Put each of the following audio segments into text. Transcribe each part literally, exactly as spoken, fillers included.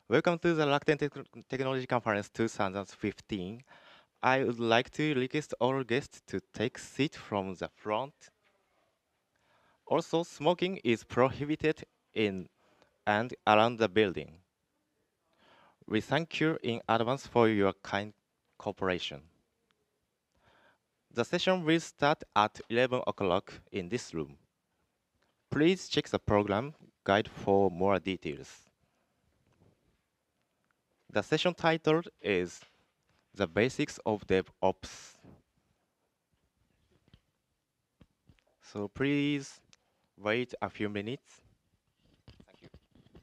Welcome to the Rakuten Tech- Technology Conference twenty fifteen. I would like to request all guests to take seat from the front. Also, smoking is prohibited in and around the building. We thank you in advance for your kind cooperation. The session will start at eleven o'clock in this room. Please check the program guide for more details. The session title is The Basics of DevOps. So please wait a few minutes. Thank you.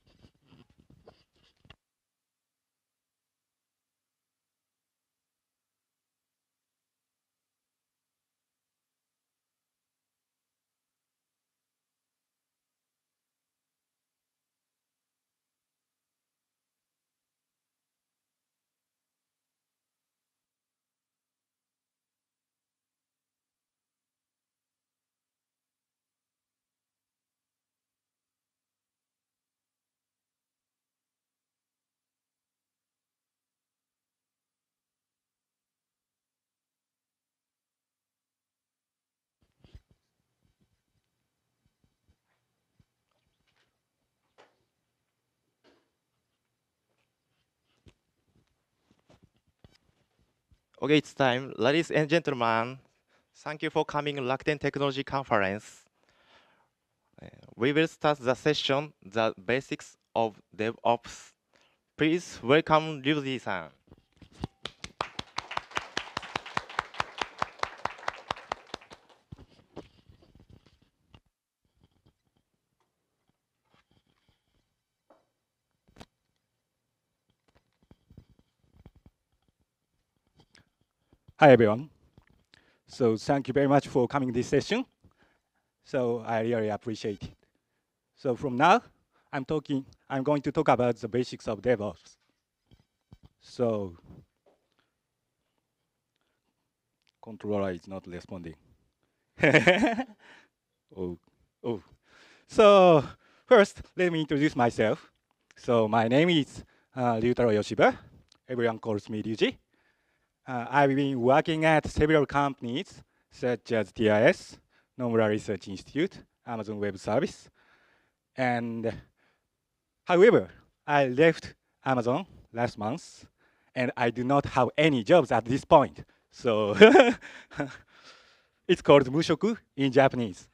Okay, it's time. Ladies and gentlemen, thank you for coming Rakuten Technology Conference. Uh, We will start the session, The Basics of DevOps. Please welcome Ryuji-san. Hi, everyone. So thank you very much for coming this session. So I really appreciate it. So from now, I'm talking, I'm going to talk about the basics of DevOps. So controller is not responding. oh, oh. So first, let me introduce myself. So my name is uh, Ryutaro Yoshiba. Everyone calls me Ryuji. Uh, I've been working at several companies such as T I S, Nomura Research Institute, Amazon Web Service, and however, I left Amazon last month, and I do not have any jobs at this point. So it's called mushoku in Japanese.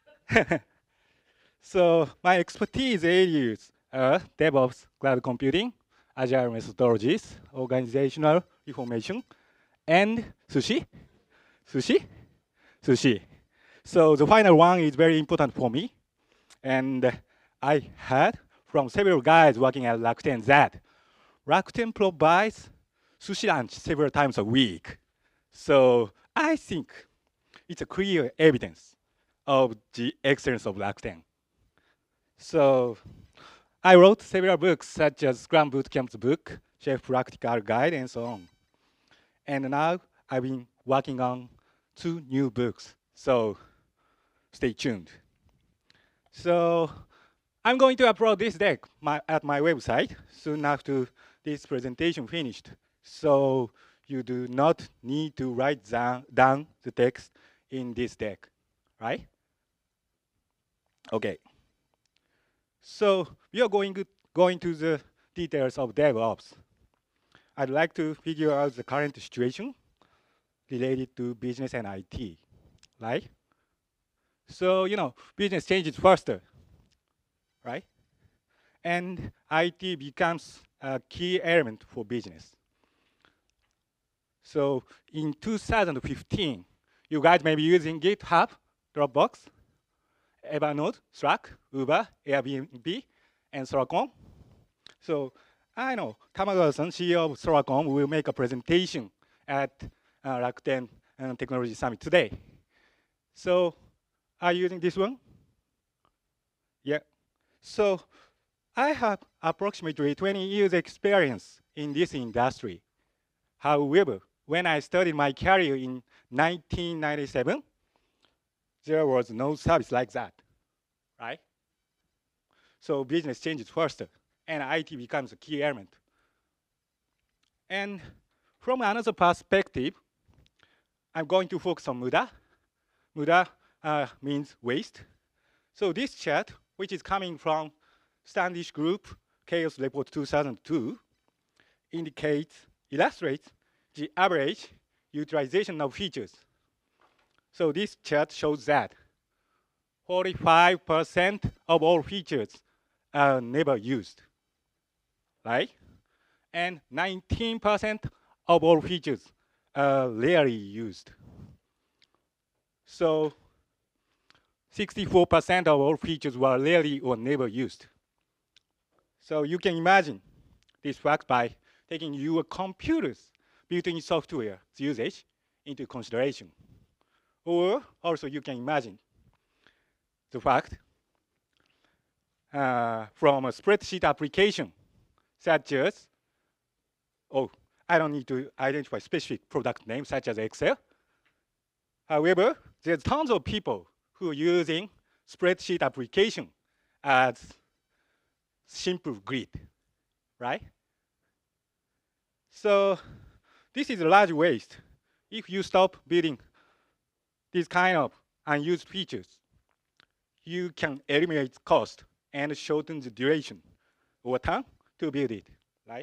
So my expertise areas are DevOps, cloud computing, agile methodologies, organizational reformation, and sushi. Sushi? Sushi. So the final one is very important for me. And I heard from several guys working at Rakuten that Rakuten provides sushi lunch several times a week. So I think it's a clear evidence of the excellence of Rakuten. So I wrote several books such as Scrum Bootcamp's book, Chef Practical Guide, and so on. And now I've been working on two new books. So stay tuned. So I'm going to upload this deck my, at my website soon after this presentation finished. So you do not need to write down, down the text in this deck, right? Okay. So we are going to, going to the details of DevOps. I'd like to figure out the current situation related to business and I T, right? So, you know, business changes faster, right? And I T becomes a key element for business. So in two thousand fifteen, you guys may be using GitHub, Dropbox, Evernote, Slack, Uber, Airbnb, and Soracom. So I know Tamagawa-san, C E O of Soracom, will make a presentation at uh, Rakuten uh, Technology Summit today. So are you using this one? Yeah. So I have approximately twenty years experience in this industry. However, when I started my career in nineteen ninety-seven, there was no service like that, right? So business changes faster, and I T becomes a key element. And from another perspective, I'm going to focus on muda. Muda uh, means waste. So this chart, which is coming from Standish Group Chaos Report two thousand two, indicates, illustrates the average utilization of features. So this chart shows that forty-five percent of all features are never used, right? And nineteen percent of all features are rarely used. So sixty-four percent of all features were rarely or never used. So you can imagine this fact by taking your computer's built-in software's usage into consideration. Or also you can imagine the fact uh, from a spreadsheet application such as, oh, I don't need to identify specific product names such as Excel. However, there's tons of people who are using spreadsheet application as simple grid, right? So this is a large waste. If you stop building these kind of unused features, you can eliminate cost and shorten the duration or time to build it, right?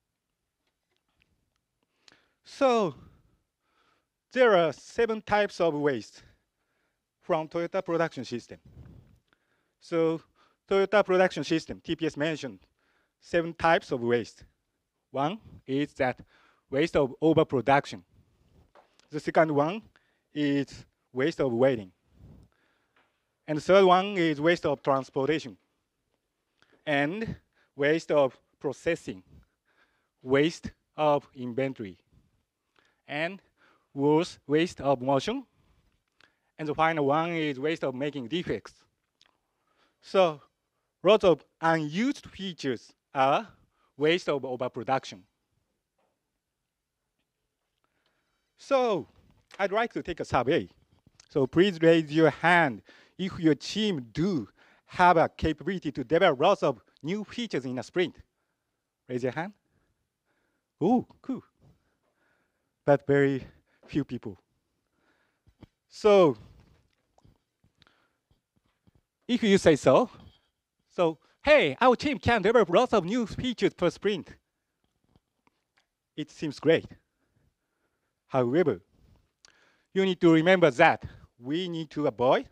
So there are seven types of waste from Toyota production system. So Toyota production system, T P S mentioned seven types of waste. One is that waste of overproduction. The second one is waste of waiting. And the third one is waste of transportation. And waste of processing. Waste of inventory. And worse, waste of motion. And the final one is waste of making defects. So lots of unused features are waste of overproduction. So I'd like to take a survey. So please raise your hand if your team do have a capability to develop lots of new features in a sprint. Raise your hand. Oh, cool. But very few people. So if you say so, so hey, our team can develop lots of new features per sprint. It seems great. However, you need to remember that we need to avoid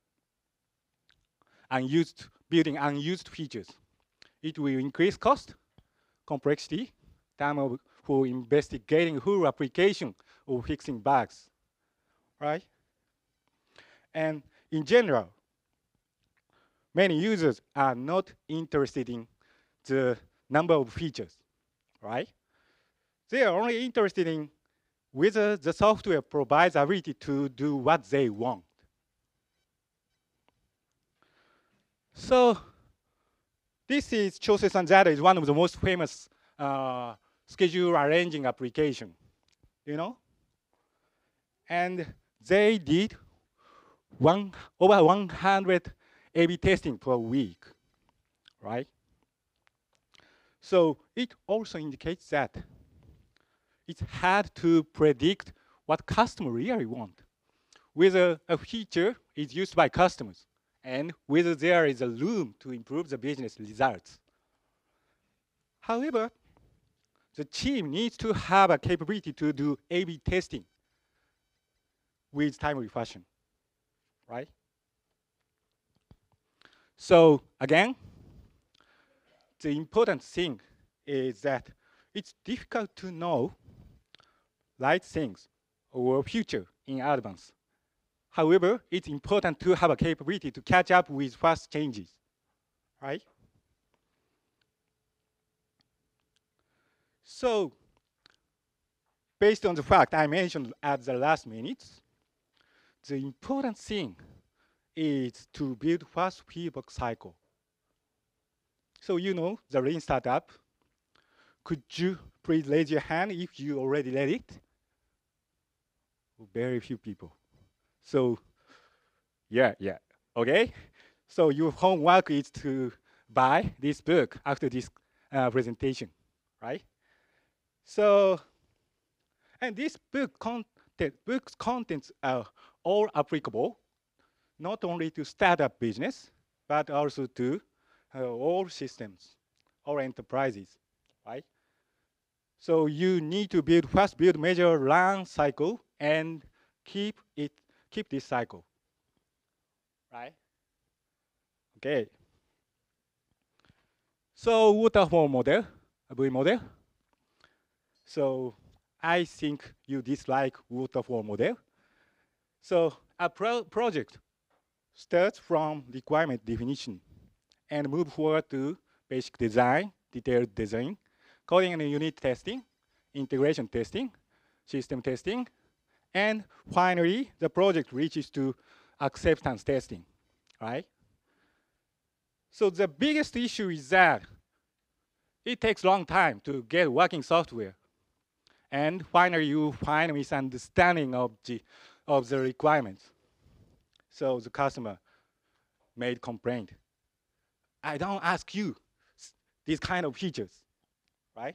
unused, building unused features. It will increase cost, complexity, time of, for investigating whole application or fixing bugs, right? And in general, many users are not interested in the number of features, right? They are only interested in whether the software provides ability to do what they want. So this is Chose-san Zada is one of the most famous uh, schedule arranging application, you know? And they did one, over one hundred A B testing per week, right? So it also indicates that it's hard to predict what customers really want, whether a feature is used by customers, and whether there is a room to improve the business results. However, the team needs to have a capability to do A B testing with timely fashion, right? So again, the important thing is that it's difficult to know right things or future in advance. However, it's important to have a capability to catch up with fast changes, right? So, based on the fact I mentioned at the last minute, the important thing is to build fast feedback cycle. So you know the lean startup. Could you please raise your hand if you already read it? Very few people. So yeah, yeah, okay. So your homework is to buy this book after this uh, presentation, right? So, and this book content, book's contents are all applicable, not only to startup business, but also to uh, all systems, all enterprises, right? So you need to build first build, measure, learn cycle, and keep it keep this cycle, right? Okay. So waterfall model, V model. So I think you dislike waterfall model. So a pro project starts from requirement definition and move forward to basic design, detailed design, coding and unit testing, integration testing, system testing, and finally, the project reaches to acceptance testing, right? So the biggest issue is that it takes a long time to get working software. And finally, you find misunderstanding of the, of the requirements. So the customer made complaint. I don't ask you these kind of features, right?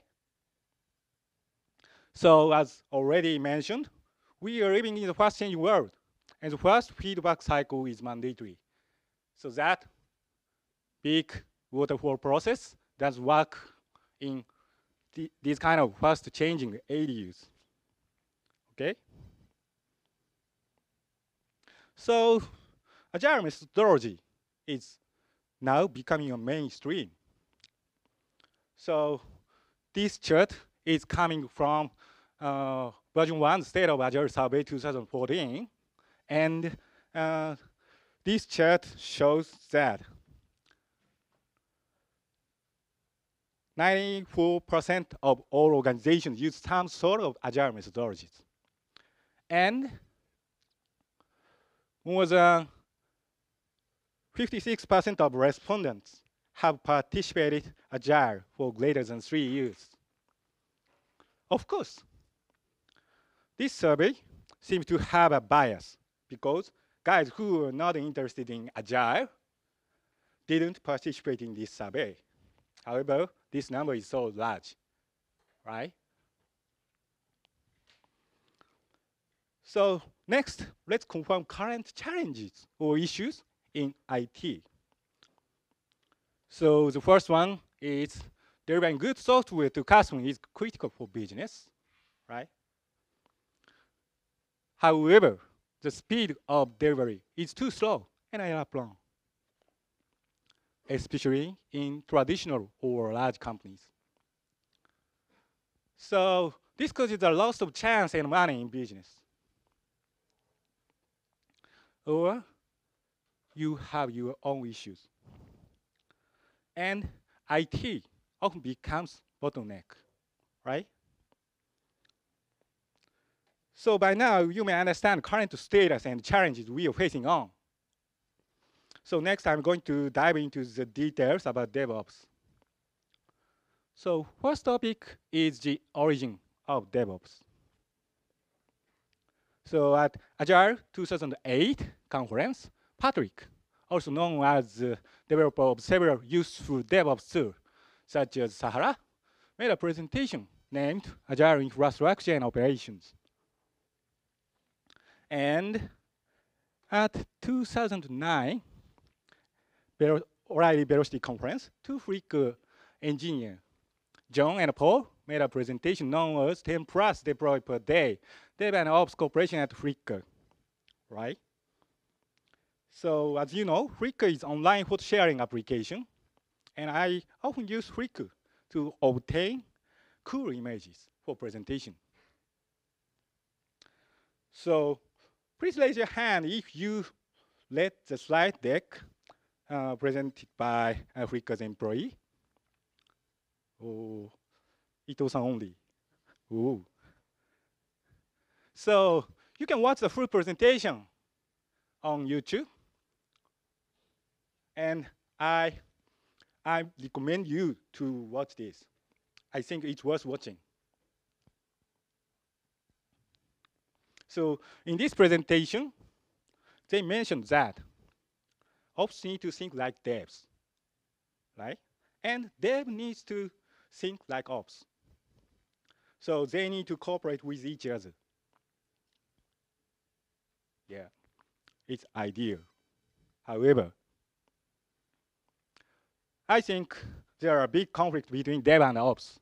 So as already mentioned, we are living in the fast-changing world, and the first feedback cycle is mandatory. So that big waterfall process does work in the, these kind of fast-changing A D Us. Okay. So agile methodology is now becoming a mainstream. So this chart is coming from uh, version one State of Agile Survey two thousand fourteen. And uh, this chart shows that ninety-four percent of all organizations use some sort of agile methodologies. And more than fifty-six percent of respondents have participated agile for greater than three years. Of course, this survey seems to have a bias because guys who are not interested in agile didn't participate in this survey. However, this number is so large, right? So next, let's confirm current challenges or issues in I T. So the first one is delivering good software to customers is critical for business, right? However, the speed of delivery is too slow and I are wrong, especially in traditional or large companies. So this causes a loss of chance and money in business. Or you have your own issues. And I T often becomes bottleneck, right? So by now, you may understand current status and challenges we are facing on. So next, I'm going to dive into the details about DevOps. So first topic is the origin of DevOps. So at Agile two thousand eight conference, Patrick, also known as the developer of several useful DevOps tools, such as Sahara, made a presentation named Agile Infrastructure and Operations. And at two thousand nine O'Reilly Velocity Conference, two Flickr engineers, John and Paul, made a presentation known as ten plus deploy per day, Dev and Ops cooperation at Flickr, right? So as you know, Flickr is online photo sharing application, and I often use Flickr to obtain cool images for presentation. So please raise your hand if you read the slide deck uh, presented by a Flickr's employee. Oh, Ito-san only. Ooh. So you can watch the full presentation on YouTube. And I, I recommend you to watch this. I think it's worth watching. So in this presentation, they mentioned that ops need to think like devs, right? And dev needs to think like ops. So they need to cooperate with each other. Yeah, it's ideal. However, I think there are a big conflict between dev and ops.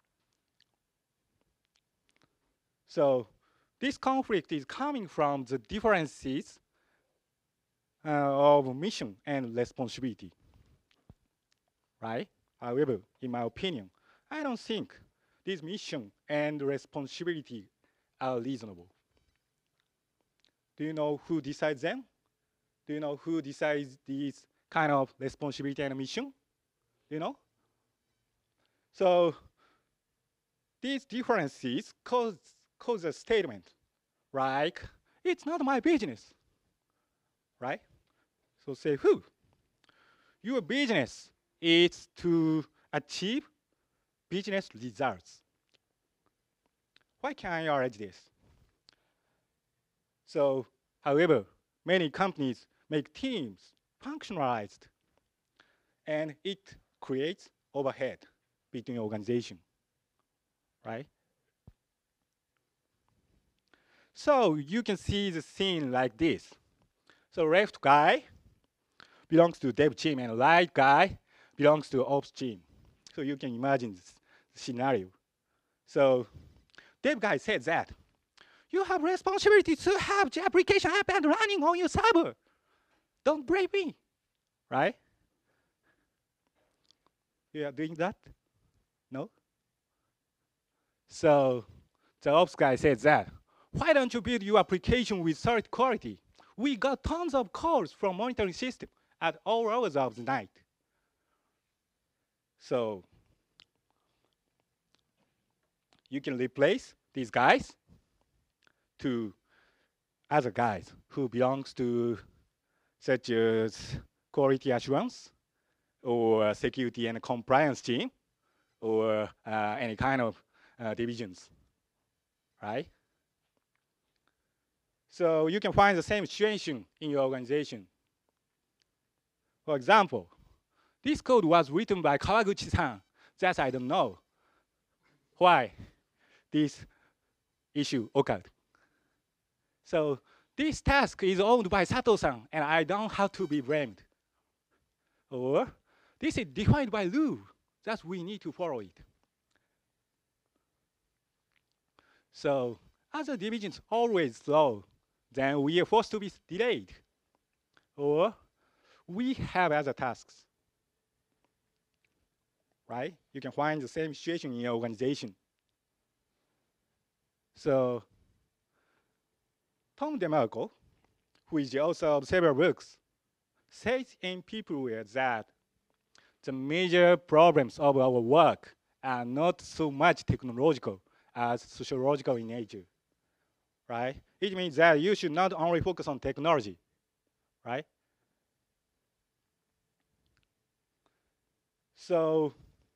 So this conflict is coming from the differences uh, of mission and responsibility, right? However, in my opinion, I don't think this mission and responsibility are reasonable. Do you know who decides them? Do you know who decides these kind of responsibility and mission? You know? So these differences cause, cause a statement like, it's not my business, right? So say who? Your business is to achieve business results. Why can't I arrange this? So, however, many companies make teams functionalized, and it creates overhead between organizations, right? So you can see the scene like this. So left guy belongs to dev team, and right guy belongs to ops team. So you can imagine this scenario. So dev guy said that you have responsibility to have the application up and running on your server. Don't blame me, right? You are doing that? No? So the ops guy said that, why don't you build your application with third quality? We got tons of calls from monitoring system at all hours of the night. So you can replace these guys to other guys who belongs to such as quality assurance or security and compliance team or uh, any kind of uh, divisions, right? So you can find the same situation in your organization. For example, this code was written by Kawaguchi-san. That I don't know why this issue occurred. So this task is owned by Sato-san, and I don't have to be blamed. Or this is defined by rule, that we need to follow it. So as the divisions always slow, then we are forced to be delayed. Or we have other tasks, right? You can find the same situation in your organization. So Tom DeMarco, who is the author of several books, says in Peopleware that the major problems of our work are not so much technological as sociological in nature, right? It means that you should not only focus on technology, right? So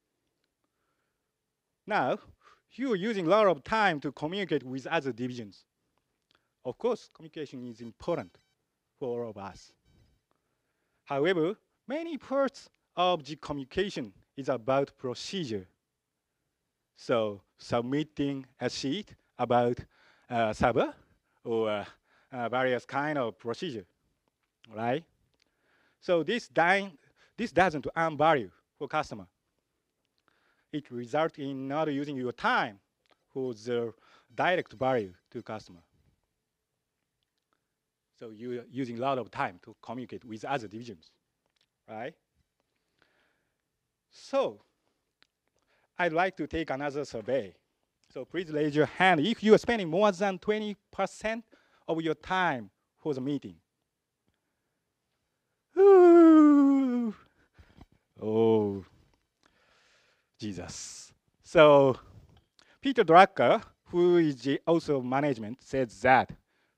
now you are using a lot of time to communicate with other divisions. Of course, communication is important for all of us. However, many parts of the communication is about procedure. So submitting a sheet about uh, server or uh, uh, various kind of procedure, right? So this, this doesn't earn value for customer. It results in not using your time for the direct value to customer. So you're using a lot of time to communicate with other divisions, right? So I'd like to take another survey. So please raise your hand if you are spending more than twenty percent of your time for the meeting. Ooh. Oh, Jesus. So Peter Drucker, who is the author of management, said that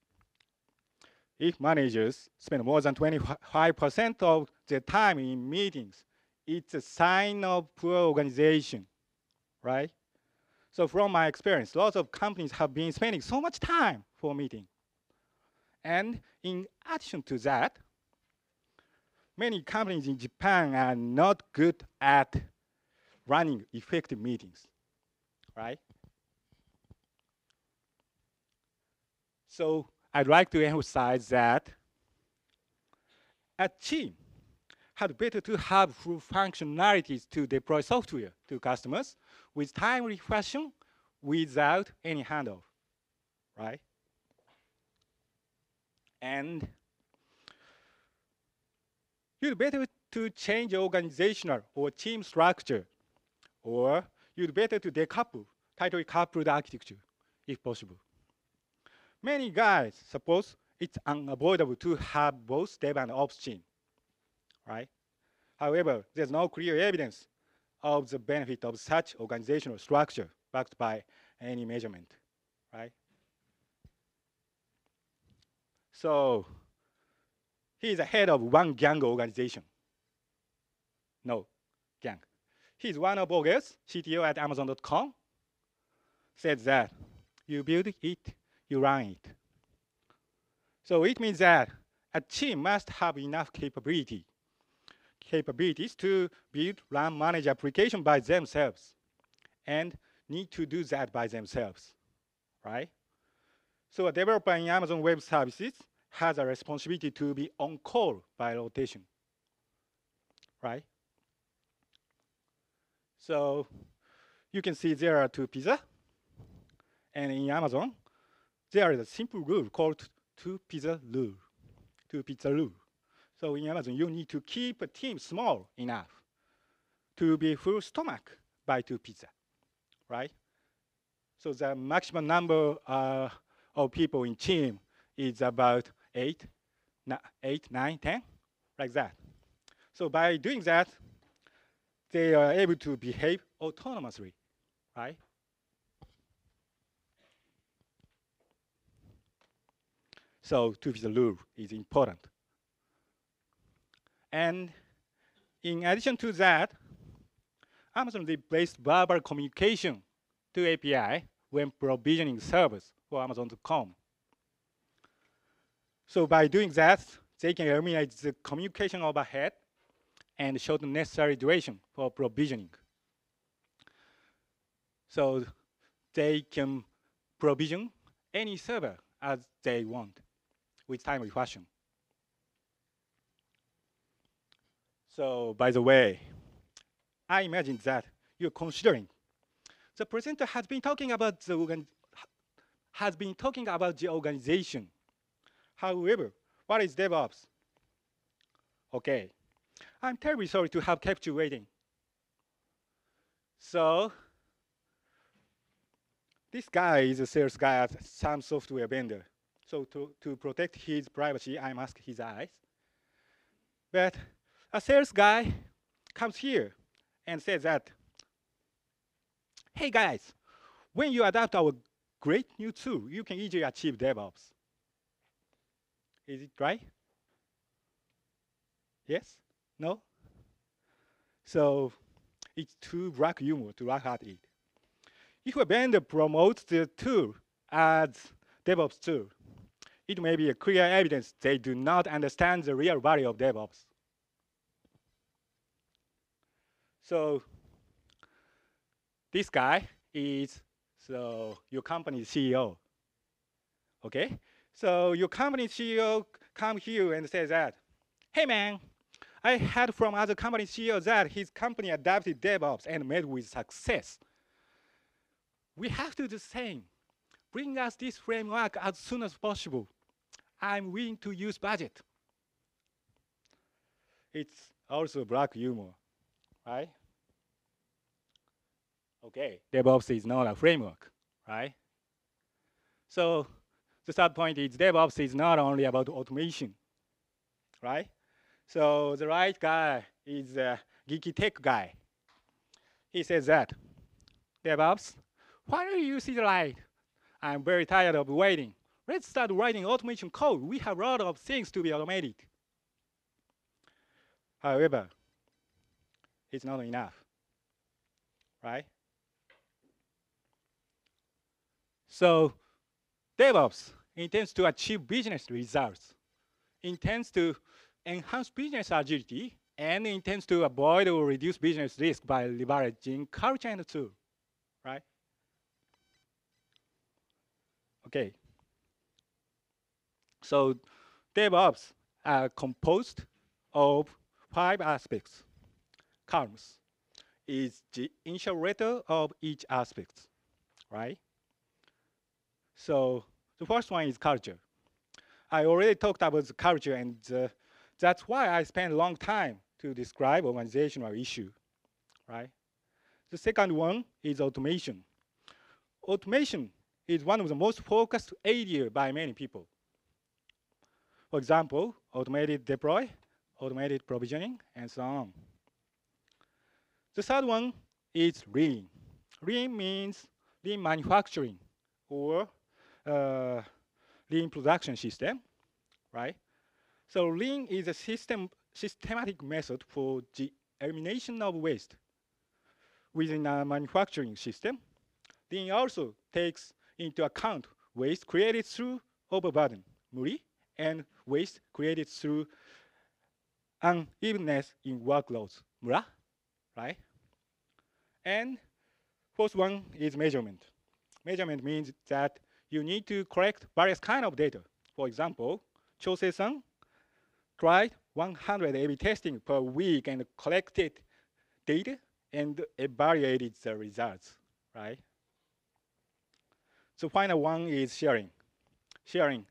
if managers spend more than twenty-five percent of their time in meetings, it's a sign of poor organization, right? So from my experience, lots of companies have been spending so much time for meeting. And in addition to that, many companies in Japan are not good at running effective meetings, right? So I'd like to emphasize that a team had better to have full functionalities to deploy software to customers with timely fashion without any handoff, right? And you'd better to change organizational or team structure, or you'd better to decouple, tightly coupled architecture, if possible. Many guys suppose it's unavoidable to have both dev and ops team, right? However, there's no clear evidence of the benefit of such organizational structure backed by any measurement, right? So he's the head of one gang organization. No, gang. He's one of August, C T O at Amazon dot com, said that you build it, you run it. So it means that a team must have enough capability, capabilities to build, run, manage application by themselves, and need to do that by themselves, right? So a developer in Amazon Web Services has a responsibility to be on call by rotation, right? So you can see there are two pizza, and in Amazon, there is a simple rule called two pizza rule, two pizza rule. So in Amazon, you need to keep a team small enough to be full stomach by two pizza, right? So the maximum number uh, of people in team is about eight, eight, nine, ten, like that. So by doing that, they are able to behave autonomously, right? So two pizza rule is important. And in addition to that, Amazon replaced verbal communication to A P I when provisioning servers for Amazon dot com. So by doing that, they can eliminate the communication overhead and shorten necessary duration for provisioning. So they can provision any server as they want with timely fashion. So by the way, I imagine that you're considering the presenter has been talking about the organ has been talking about the organization. However, what is DevOps? Okay, I'm terribly sorry to have kept you waiting. So this guy is a sales guy at some software vendor. So to, to protect his privacy, I mask his eyes. But a sales guy comes here and says that, hey guys, when you adopt our great new tool, you can easily achieve DevOps. Is it right? Yes? No? So it's too black humor to laugh at it. If a vendor promotes the tool as DevOps tool, it may be a clear evidence they do not understand the real value of DevOps. So this guy is so your company's C E O. Okay? So your company's C E O comes here and says that, hey man, I heard from other company C E Os that his company adopted DevOps and made with success. We have to do the same. Bring us this framework as soon as possible. I'm willing to use budget. It's also black humor, right? Okay, DevOps is not a framework, right? So the third point is DevOps is not only about automation, right? So the right guy is a geeky tech guy. He says that, DevOps, why don't you see the light? I'm very tired of waiting. Let's start writing automation code. We have a lot of things to be automated. However, it's not enough, right? So DevOps intends to achieve business results, intends to enhance business agility, and intends to avoid or reduce business risk by leveraging culture and tool, right? Okay. So DevOps are composed of five aspects. Calms is the initiator of each aspect, right? So the first one is culture. I already talked about the culture, and uh, that's why I spent a long time to describe organizational issue, right? The second one is automation. Automation is one of the most focused areas by many people. For example, automated deploy, automated provisioning, and so on. The third one is lean. Lean means lean manufacturing or uh, lean production system, right? So lean is a system, systematic method for the elimination of waste within a manufacturing system. Lean also takes into account waste created through overburden, muri, and waste created through unevenness in workloads, mura, right? And fourth one is measurement. Measurement means that you need to collect various kind of data. For example, Chose-san tried one hundred A B testing per week and collected data and evaluated the results, right? So final one is sharing. Sharing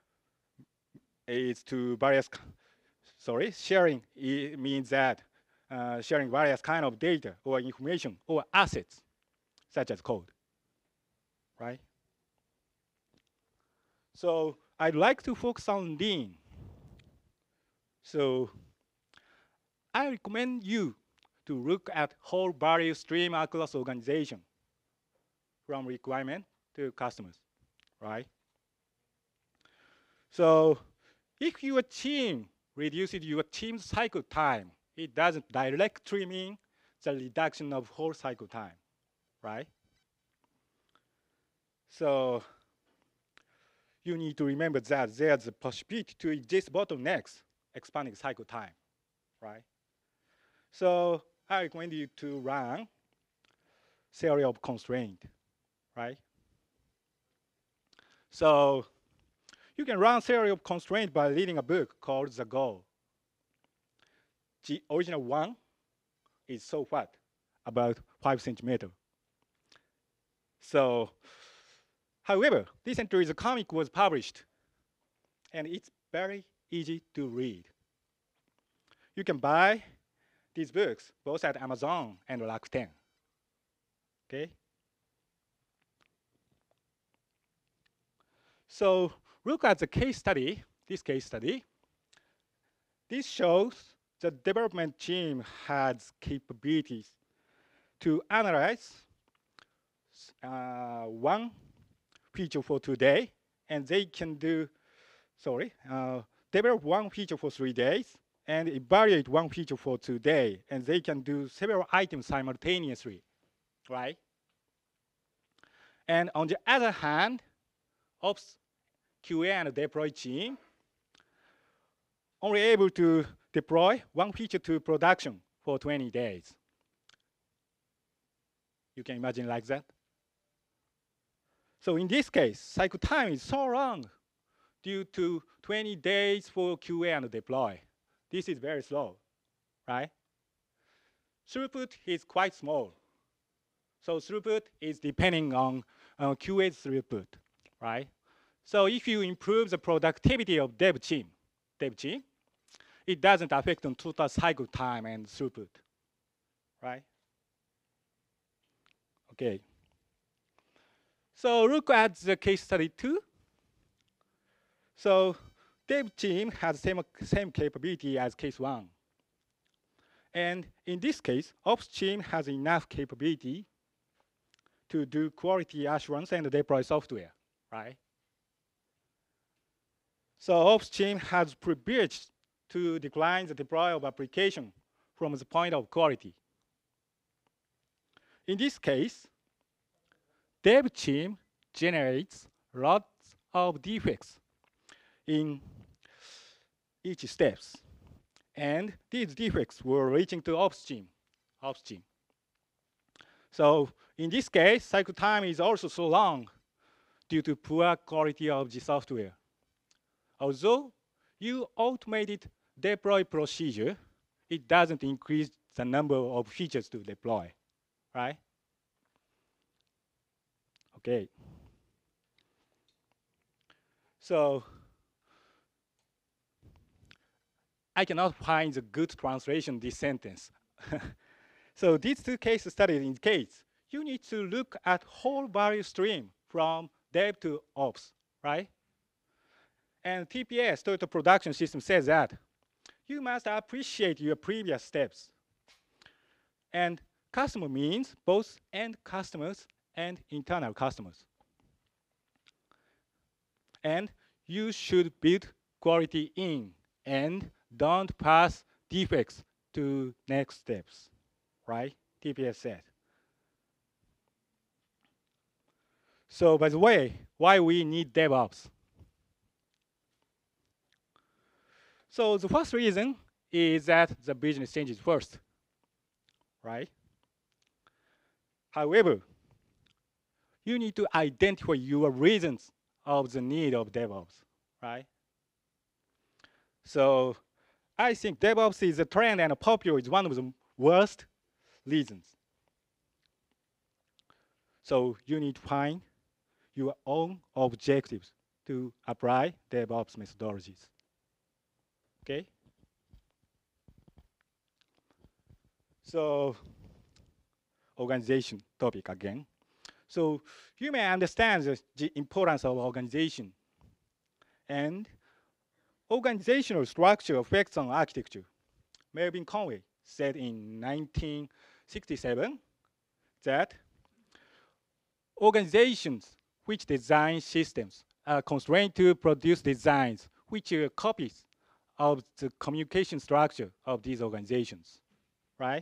is to various, sorry, sharing means that uh, sharing various kind of data or information or assets, such as code, right? So I'd like to focus on lean. So I recommend you to look at whole value stream across organization, from requirement to customers, right? So if your team reduces your team cycle time, it doesn't directly mean the reduction of whole cycle time, right? So you need to remember that there's a possibility to exist bottlenecks expanding cycle time, right? So I recommend you to run theory of constraint, right? So you can run theory of constraint by reading a book called The Goal. The original one is so fat, about five centimeters. So, however, recently the comic was published, and it's very easy to read. You can buy these books both at Amazon and Rakuten. Okay? So look at the case study, this case study. This shows the development team has capabilities to analyze uh, one feature for today, and they can do, sorry, uh, develop one feature for three days, and evaluate one feature for today, and they can do several items simultaneously, right? And on the other hand, Ops, Q A, and deploy team only able to deploy one feature to production for twenty days. You can imagine like that. So in this case, cycle time is so long due to twenty days for Q A and deploy. This is very slow, right? Throughput is quite small. So throughput is depending on uh, Q A's throughput, right? So if you improve the productivity of dev team, dev team, it doesn't affect on total cycle time and throughput, right? Okay. So look at the case study two. So dev team has same, same capability as case one. And in this case, ops team has enough capability to do quality assurance and deploy software, right? So ops team has privilege to decline the deploy of application from the point of quality. In this case, dev team generates lots of defects in each steps. And these defects were reaching to ops team, ops team. So in this case, cycle time is also so long due to poor quality of the software. Although you automated deploy procedure, it doesn't increase the number of features to deploy, right? Okay. So I cannot find the good translation of this sentence. So these two case studies indicate you need to look at whole value stream from dev to ops, right? And T P S, Total Production System, says that you must appreciate your previous steps. And customer means both end customers and internal customers. And you should build quality in and don't pass defects to next steps, right? T P S said. So by the way, why we need DevOps? So the first reason is that the business changes first, right? However, you need to identify your reasons of the need of DevOps, right? So I think DevOps is a trend and popular is one of the worst reasons. So you need to find your own objectives to apply DevOps methodologies. Okay? So organization topic again. So you may understand the, the importance of organization. And organizational structure affects on architecture. Melvin Conway said in nineteen sixty-seven that organizations which design systems are constrained to produce designs which are copies of the communication structure of these organizations, right?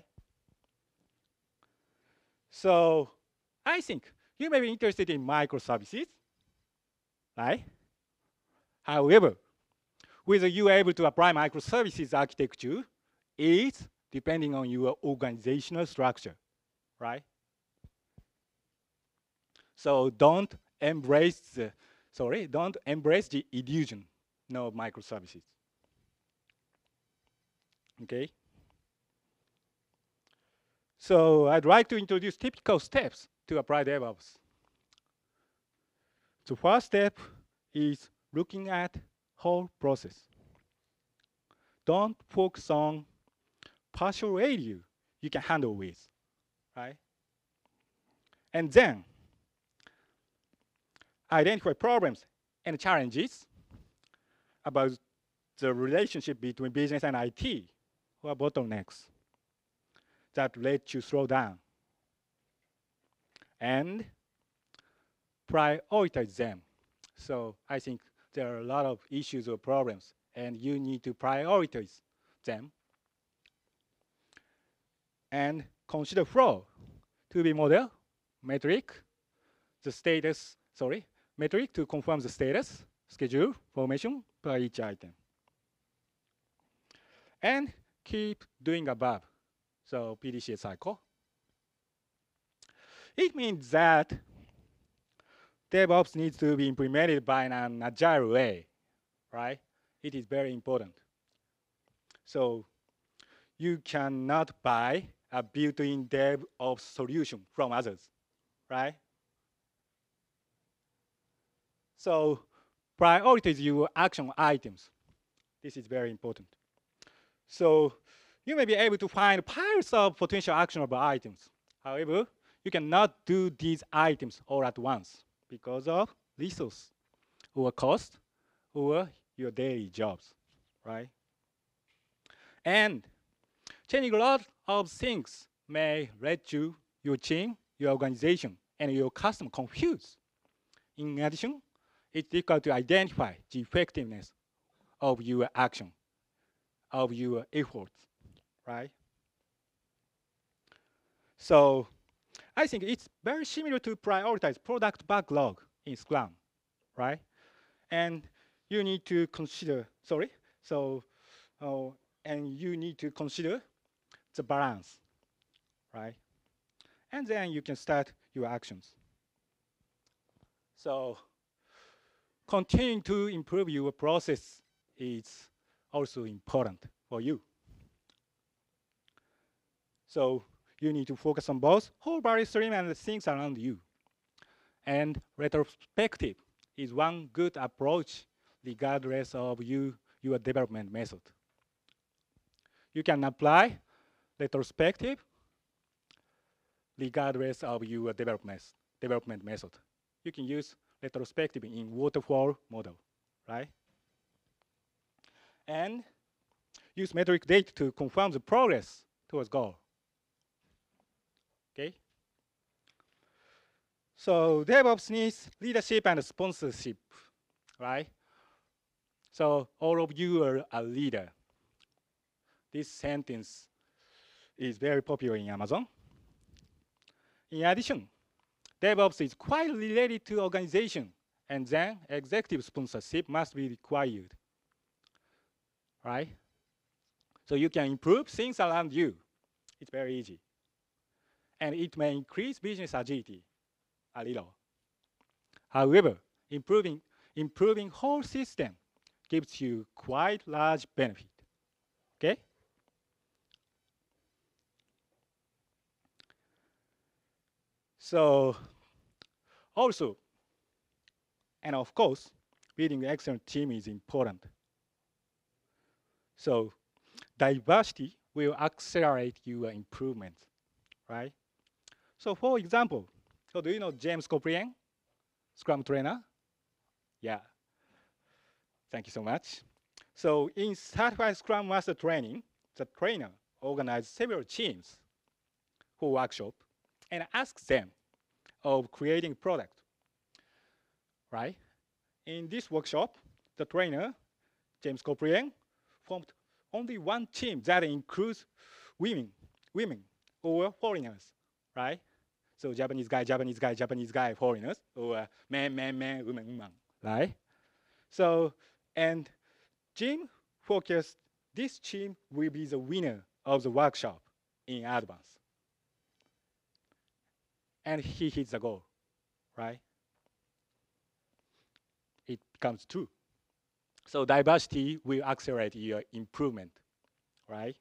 So I think you may be interested in microservices, right? However, whether you are able to apply microservices architecture is depending on your organizational structure, right? So don't embrace the, sorry, don't embrace the illusion of microservices. Okay? So I'd like to introduce typical steps to apply DevOps. The first step is looking at whole process. Don't focus on partial area you can handle with, right? And then identify problems and challenges about the relationship between business and I T, or bottlenecks that let you slow down. And prioritize them. So I think there are a lot of issues or problems, and you need to prioritize them. And consider flow to be model, metric, the status, sorry, metric to confirm the status, schedule, formation per each item. And keep doing above. So P D C A cycle. It means that DevOps needs to be implemented by an agile way, right? It is very important. So you cannot buy a built-in DevOps solution from others, right? So prioritize your action items. This is very important. So you may be able to find piles of potential actionable items. However, you cannot do these items all at once because of resource or cost or your daily jobs, right? And changing a lot of things may let you, your team, your organization, and your customer confused. In addition, it's difficult to identify the effectiveness of your action, of your efforts, right? So I think it's very similar to prioritize product backlog in Scrum, right? And you need to consider, sorry, so, uh, and you need to consider the balance, right? And then you can start your actions. So continuing to improve your process is also important for you. So you need to focus on both whole body stream and the things around you. And retrospective is one good approach regardless of you, your development method. You can apply retrospective regardless of your development, development method. You can use retrospective in waterfall model, right? And use metric data to confirm the progress towards goal. Okay? So DevOps needs leadership and sponsorship, right? So all of you are a leader. This sentence is very popular in Amazon. In addition, DevOps is quite related to organization, and then executive sponsorship must be required, right? So you can improve things around you. It's very easy. And it may increase business agility a little. However, improving, improving whole system gives you quite large benefit, okay? So also, and of course, building an excellent team is important. So diversity will accelerate your improvement, right? So for example, so do you know James Coprian, Scrum trainer? Yeah. Thank you so much. So in Certified Scrum Master training, the trainer organized several teams for workshop and asked them of creating product, right? In this workshop, the trainer, James Coprian, formed only one team that includes women, women or foreigners, right? So Japanese guy, Japanese guy, Japanese guy, foreigners, or man, man, man, woman, woman, right? So, and Jim focused, this team will be the winner of the workshop in advance. And he hits the goal, right? It becomes true. So diversity will accelerate your improvement, right?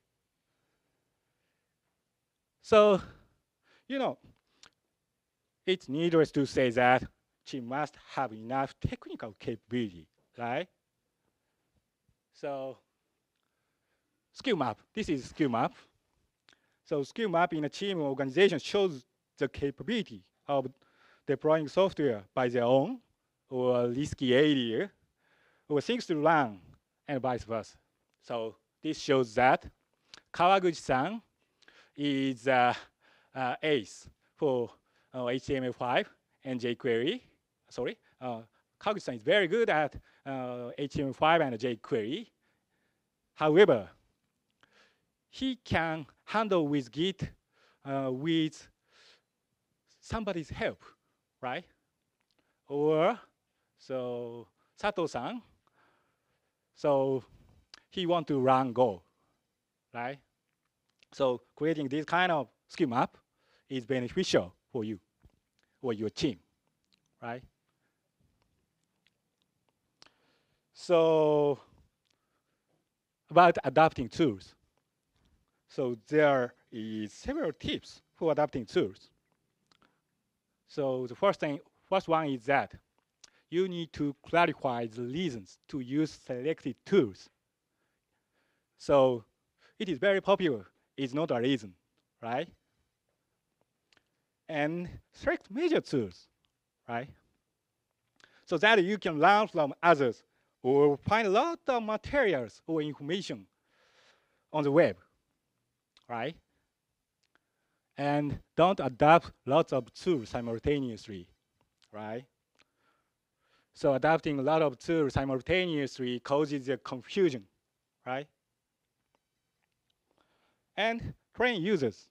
So, you know, it's needless to say that team must have enough technical capability, right? So, skill map. This is skill map. So skill map in a team or organization shows the capability of deploying software by their own or risky area or things to learn and vice versa. So this shows that Kawaguchi-san is uh, uh, ace for uh, H T M L five and jQuery. Sorry, uh, Kawaguchi-san is very good at uh, H T M L five and jQuery. However, he can handle with Git uh, with somebody's help, right? Or, so Sato-san, so he want to run Go, right? So creating this kind of skill map is beneficial for you or your team, right? So about adapting tools. So there is several tips for adapting tools. So the first thing, first one is that you need to clarify the reasons to use selected tools. So it is very popular. It's not a reason, right? And select major tools, right? So that you can learn from others or find a lot of materials or information on the web, right? And don't adapt lots of tools simultaneously, right? So adapting a lot of tools simultaneously causes a confusion, right? And train users.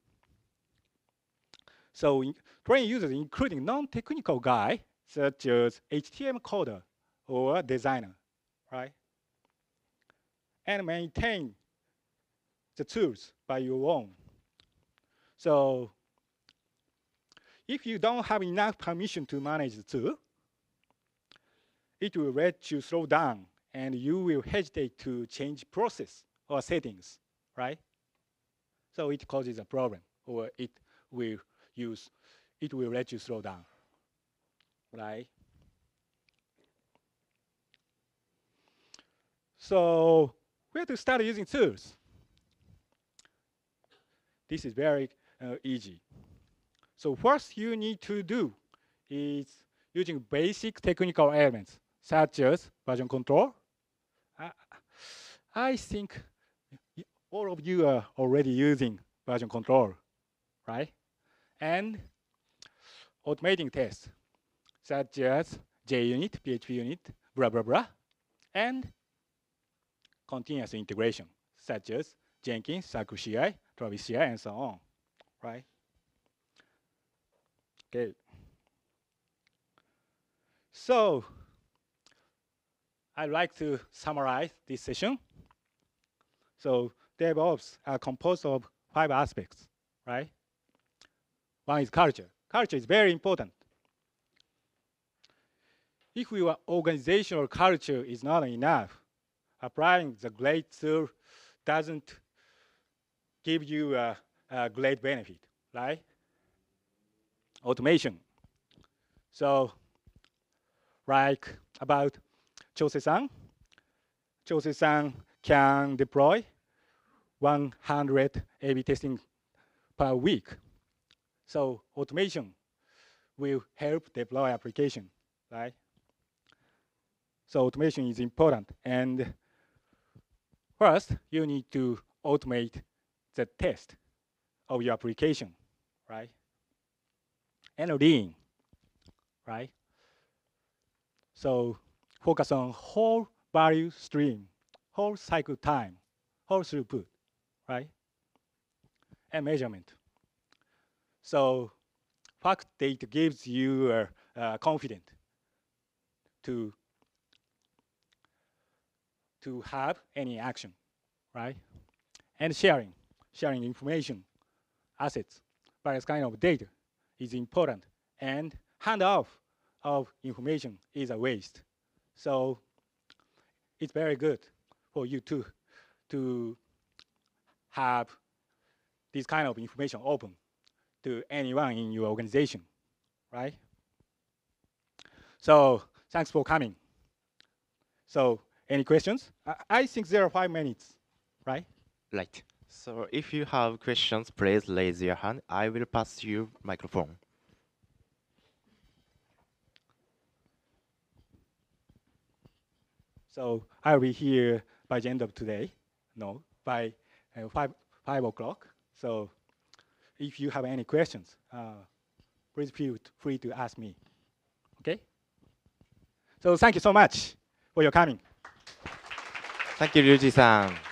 So train users, including non-technical guy, such as H T M L coder or designer, right? And maintain the tools by your own. So if you don't have enough permission to manage the tool, it will let you slow down, and you will hesitate to change process or settings, right? So it causes a problem, or it will use, it will let you slow down, right? So where to start using tools? This is very uh, easy. So first you need to do is using basic technical elements, such as version control. I, I think all of you are already using version control, right? And automating tests, such as JUnit, P H P unit, blah, blah, blah, and continuous integration, such as Jenkins, Circle C I, Travis C I, and so on, right? Okay. So I'd like to summarize this session. So DevOps are composed of five aspects, right? One is culture. Culture is very important. If your organizational culture is not enough, applying the great tool doesn't give you a, a great benefit, right? Automation. So, like about Chose-san, Chose-san can deploy one hundred A B testing per week. So automation will help deploy application, right? So automation is important. And first, you need to automate the test of your application, right? And lean, right? So focus on whole value stream, whole cycle time, whole throughput, right? And measurement. So fact data gives you uh, uh, confidence to, to have any action, right? And sharing, sharing information, assets, various kind of data is important. And handoff of information is a waste. So it's very good for you to, to have this kind of information open to anyone in your organization, right? So thanks for coming. So any questions? I, I think there are five minutes, right? Right. So if you have questions, please raise your hand. I will pass you microphone. So I'll be here by the end of today. No, by uh, five five o'clock. So if you have any questions, uh, please feel free to ask me. Okay. So thank you so much for your coming. Thank you, Ryuji-san.